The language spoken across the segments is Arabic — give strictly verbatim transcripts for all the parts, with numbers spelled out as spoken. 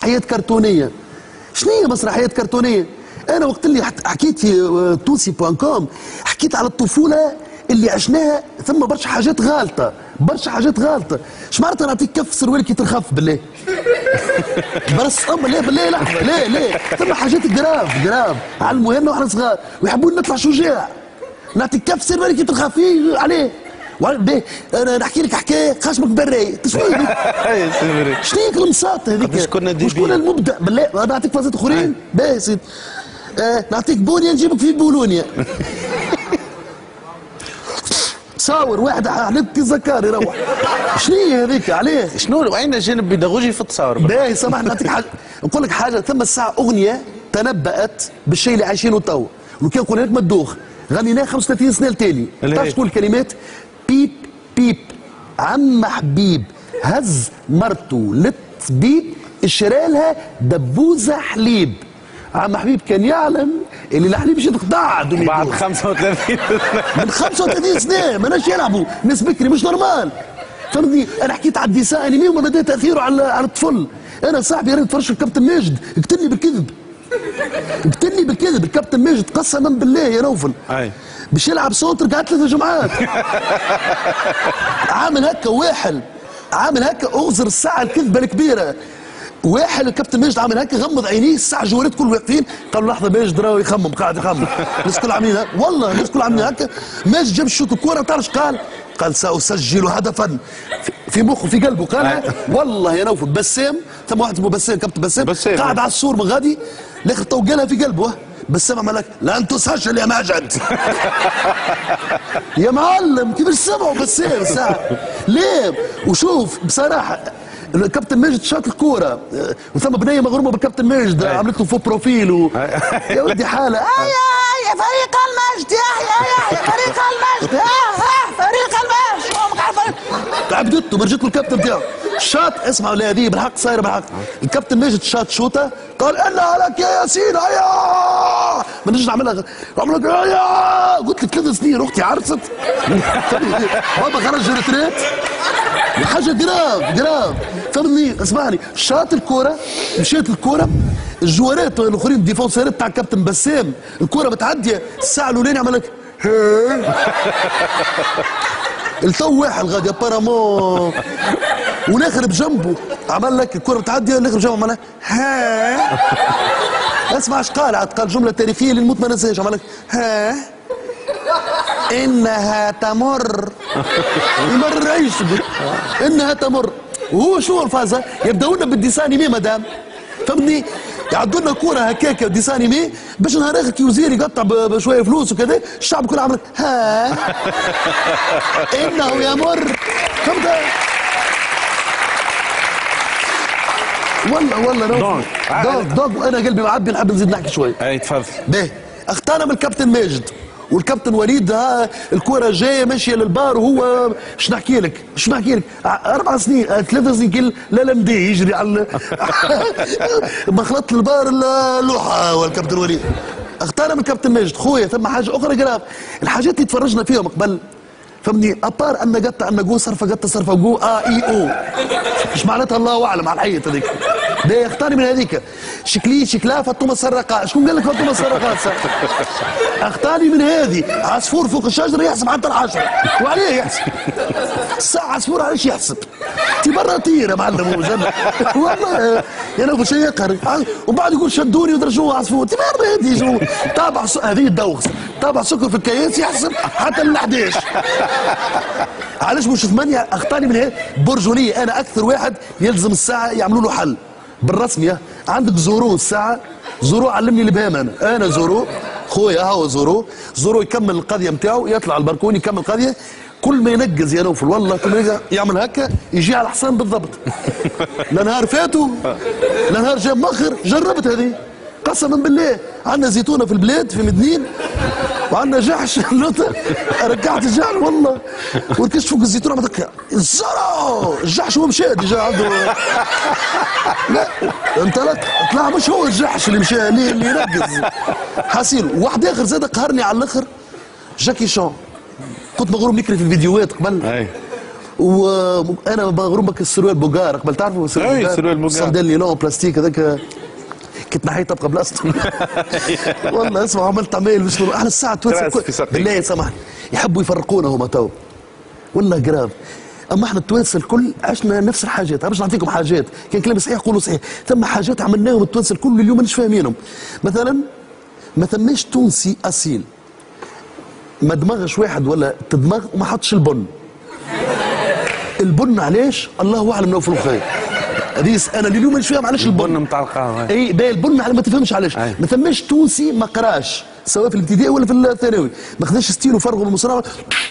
مسرحيات كرتونيه. شنو هي مسرحيات كرتونيه؟ انا وقت اللي حكيت في توسي بوان كوم حكيت على الطفوله اللي عشناها، ثم برشا حاجات غالطه، برشا حاجات غالطه. اش معناتها نعطيك كف سروالك كي ترخف بالله؟ بس اما لا بالله لحظه، لا لا ثم حاجات جراف جراف علموها لنا واحنا صغار ويحبون نطلع شجاع. نعطيك كف سروالك كي ترخف عليه. انا نحكي لك حكايه خشمك براي، تشنو شنو هيك المساطه هذيك؟ شكون شكون المبدع بالله؟ نعطيك فازات اخرين باهي سيدي. آه نعطيك بونيا نجيبك في بولونيا. تصور واحد حلب كي زكار يروح. شنو هي هذيك عليه؟ شنو اين الجانب البيداغوجي في التصاور؟ باهي سامحني نعطيك حاجه، نقول لك حاجه. ثم الساعه اغنيه تنبأت بالشيء اللي عايشينه تو، وكان نقول لك مدوخ غنيناه خمسة وثلاثين سنه التالي. تعرف شكون الكلمات؟ بيب بيب عم حبيب هز مرته للطبيب اشترى لها دبوزه حليب. عم حبيب كان يعلم اللي الحليب مش يتقطع بعد خمسة وثلاثين من خمسة وثلاثين سنه ماناش يلعبوا ناس بكري مش نورمال. فهمتني؟ انا حكيت على الديسان انمي وما بدا تاثيره على على الطفل. انا صاحبي راني نتفرج في الكابتن ماجد قتلني بالكذب، قتلني بالكذب. الكابتن ماجد قسما بالله يا نوفل اي باش يلعب سونتر قعد ثلاث جمعات. عامل هكا واحد، عامل هكا اغزر الساعه الكذبه الكبيره. واحد الكابتن ماجد عامل هكا غمض عينيه، الساعه جوارات كل واقفين قالوا لحظه ماجد راهو يخمم قاعد يخمم. الناس كل عاملين هكا والله، الناس كل عاملين هكا. ماجد جاب الشوط الكوره تعرف قال؟ قال ساسجل هدفا في مخه في قلبه قالها. والله يا نوفل بسام، ثم واحد اسمه بسام كابتن بسام, بسام قاعد على السور من غادي الاخر تو قالها في قلبه. بسام عمل لك لن تسجل يا ماجد. يا معلم كيفاش سمعوا بسام الساعه؟ ليه؟ وشوف بصراحه الكابتن ماجد شاط الكوره وثم بنيه مغرومه بالكابتن ماجد عملت له فوق بروفيل و... يا ودي حاله. يا يا فريق المجد، يا يا يا فريق المجد، يا فريق المجد. عبدته مرجت له الكابتن بتاعه شاط. اسمع ولا هذه بالحق صايره بالحق. الكابتن ماجد شاط شوطه قال الا لك يا ياسين هيا ما نجيش نعملها. عمل لك هيا قلت لك ثلاث سنين اختي عرست. بابا خرج ريتريت حاجه جراف جراف. فهمني؟ اسمعني شاط الكوره مشيت الكوره الجوارات الاخرين الديفونسيرات تاع الكابتن بسام الكوره متعديه الساعه الاولانيه عمل لك التو واحد غادي ابارامون والاخر بجنبه عمل لك الكره بتعدي الاخر بجنبه عمل لك ها. اسمع ايش قال؟ عاد قال جمله تاريخيه اللي نموت ما ننساهاش. عمل لك ها انها تمر. يمر عيش انها تمر. وهو شو الفازه؟ يبداوا لنا بالديسانيمي مدام فهمتني؟ يعدوا لنا كوره هكاكا ديسانيمي باش نهار اخر كي وزير يقطع بشويه فلوس وكذا الشعب كله عمل ها انه يمر. فهمت؟ والله والله دونك دونك دونك انا قلبي معبي نحب نزيد نحكي شويه. اي تفضل. باهي اختارنا من الكابتن ماجد والكابتن وليد ها الكره جايه ماشيه للبار وهو اش نحكي لك؟ اش نحكي لك؟ اربع سنين ثلاث سنين كل لا لا مدي يجري على مخلط البار اللوحه والكابتن وليد. اختارنا من الكابتن ماجد خويا. ثم حاجه اخرى جراف الحاجات اللي تفرجنا فيهم قبل فهمني ابار ان قطع ان جو صرفه قطه صرفه جو ا اي او ايش معناتها الله اعلم على الحيط هذيك. ده اختاري من هذيك شكلي شكلها فطومه السرقاء. شكون قال لك فطومه السرقاء؟ اختاري من هذه عصفور فوق الشجره يحسب حتى العشره. وعليه يحسب الساعه عصفور علاش يحسب؟ انت برا طير يا معلم والله يا نوف شيء يقهر. وبعد يقول شدوني ودرجوه عصفور. انت برا هذه شو تابع هذه الدوخ تابع سكر في الكياس يحسب حتى من احد عشر. علاش مش ثمانية؟ اختاري من هيك برجوليه. انا اكثر واحد يلزم الساعه يعملوا له حل بالرسمي. عندك زورو الساعه زورو علمني الابهام. انا انا زورو خويا هو زورو زورو يكمل القضيه نتاعو يطلع على البلكون يكمل القضيه. كل ما ينقز يا نوفل والله كل ما يعمل هكا يجي على الحصان بالضبط. لا نهار فاتوا لا نهار جاب مخر. جربت هذه قسما بالله. عندنا زيتونه في البلاد في مدنين وعندنا جحش رجعت الجحش والله وركشت فوق الزيتونه عملت الزرع الجحش هو مشى ديجا عنده. لا انت لك طلع مش هو الجحش اللي مشى اللي اللي ينقز حاسين. واحد اخر زاد قهرني على الاخر جاكي شان. كنت مغروم نكري في الفيديوهات قبل وانا بغرمك السروال بوغار قبل تعرفوا أي، سروال بوغار. صندال نيلون بلاستيك هذاك كنت نحيت تبقى بلاصته. والله اسمع عملت عمايل مش على الساعه تراس في تويتس ساقيك. بالله سامحني يحبوا يفرقونا هما تو والله جراف. اما احنا التوانسه الكل عشنا نفس الحاجات. باش نعطيكم حاجات كان كلام صحيح قولوا صحيح. ثم حاجات عملناهم التوانسه الكل اليوم مش فاهمينهم. مثلا ما ثماش تونسي اصيل ما دمغش واحد ولا تدمغ وما حطش البن. البن علاش؟ الله اعلم لو في الخير. هذيس انا اليوم مش فاهم علاش البن البن نتاع القهوه. اي باهي البن على ما تفهمش علاش. أي. ما ثماش تونسي ما قراش سواء في الابتدائي ولا في الثانوي ما خداش ستيلو فرغه بالمصراوه.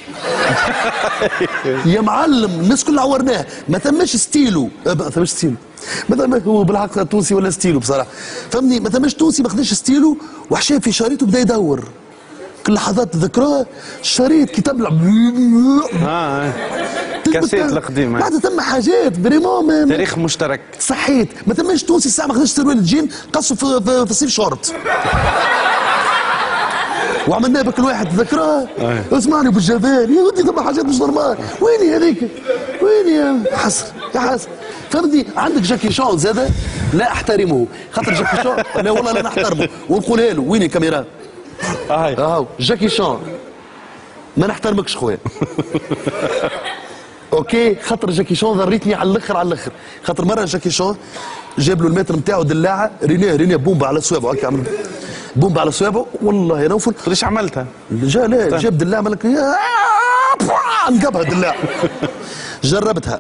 يا معلم الناس كلها عورناها ما ثماش ستيلو أه ما ثماش ستيلو ما ثم هو بالحق تونسي ولا ستيلو بصراحه فهمني. ما ثماش تونسي ما خداش ستيلو وحشاه في شريط وبدا يدور كل لحظات تذكروها الشريط كي تبلع اه كاسيت القديم. بعد ثم حاجات فريمون تاريخ مشترك. صحيت. ما ثماش تونسي الساعه ما خداش سروال الجين قصوا في, في, في الصيف شورت. وعملناه بك الواحد تذكرها اسمعني ابو الجبال يا ودي ثم حاجات مش نورمال. ويني هذيك ويني يا حسن يا حسن فهمتني. عندك جاكي شون زاده لا احترمه خاطر جاكي شون لا والله لا نحترمه ونقولها له وين الكاميرا هاي اهو جاكي شون ما نحترمكش خويا. اوكي خاطر جاكي شون ضريتني على الاخر على الاخر. خاطر مره جاكي شون جاب له المتر نتاعو دلاعه رينيه رينيه بومبا على صوابعه هكا عمل بومبا على صوابعه والله يا نوفل. قداش عملتها؟ جا لا جاب دلاعه مالك نقبها دلاعه. جربتها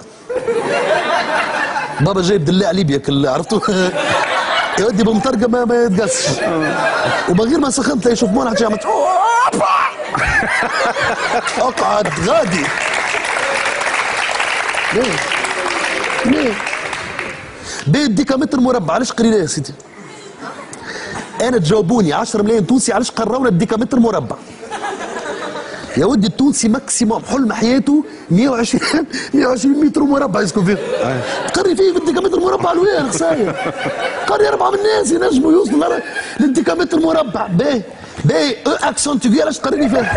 بابا جايب دلاع ليبيا كل عرفتوا يا ودي بمطرقه ما ما يتقصش ومن غير ما سخنت يشوف مونة عملت اقعد غادي. ليه؟ ليه؟ بيت ديكامتر مربع علاش قريناه يا سيدي؟ انا تجاوبوني عشرة ملايين تونسي علاش قرونا الديكامتر مربع؟ يا ودي التونسي ماكسيموم حلم حياته مئة وعشرين مئة وعشرين متر مربع يسكن فيه. قري فيه في الديكامتر مربع الوين خساير؟ قري أربعة من الناس ينجموا يوصلوا للديكامتر مربع. باهي باهي اكسون تيجي علاش تقريني فيه؟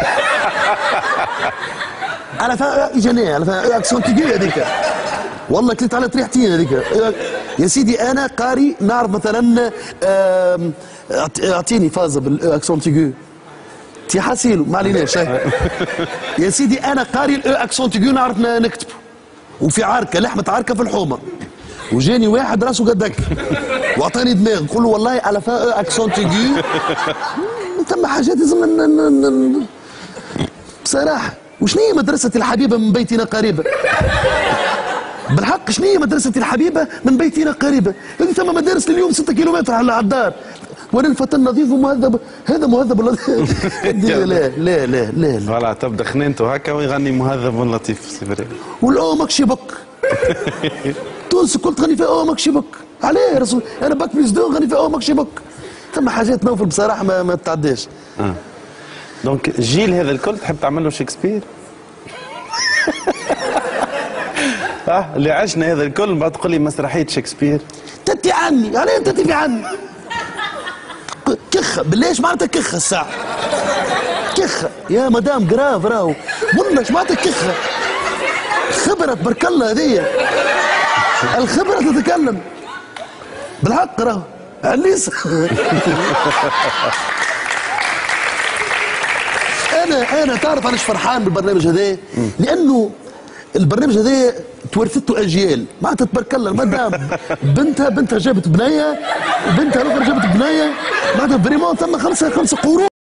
على فا اجانيه على فا اكسون تيجي هذيك والله كلت على ريحتين هذيك يا سيدي. انا قاري نعرف مثلا اعطيني فازه بالاكسون تيجي تي حاسيلو ما عليناش. يا سيدي انا قاري الاكسون تيجي نعرف نكتب وفي عركه لحمه عركه في الحومه وجاني واحد راسه قدك واعطاني دماغ نقول له والله على فا اكسون تيجي ثم حاجات لازم بصراحه. وشنو هي مدرستي الحبيبه من بيتنا قريبه؟ بالحق شنو هي مدرستي الحبيبه من بيتنا قريبه؟ هذه ثم مدارس اليوم ستة كيلومتر على الدار. وانا الفتى النظيف ومهذب هذا مهذب لا لا لا لا لا فوالا تبدا خنينته هكا ويغني مهذب لطيف سي والأو ماكشي بك. تونس الكل تغني فيها أو ماكشي بك. عليه يا رسول انا باك بليس دو غني فيها أو ماكشي بك. ثم حاجات نوفل بصراحه ما, ما تتعداش. اه دونك الجيل هذا الكل تحب تعمل له شكسبير؟ اه اللي عشنا هذا الكل بعد تقول لي مسرحيه شكسبير تتي عني عليه انت تتي عني كخه بالله ايش معناتها كخه الساعه كخه يا مدام جراف راهو والله ايش معناتها كخه خبره تبارك الله هذيا الخبره تتكلم بالحق راهو عليس. انا انا تعرف علاش فرحان بالبرنامج هذا؟ لانه البرنامج هذا تورثته اجيال معناتها تبارك الله المدام بنتها بنتها جابت بنيه وبنتها الاخرى جابت بنيه معناتها فريمون ثم خمسه خمسه قرون.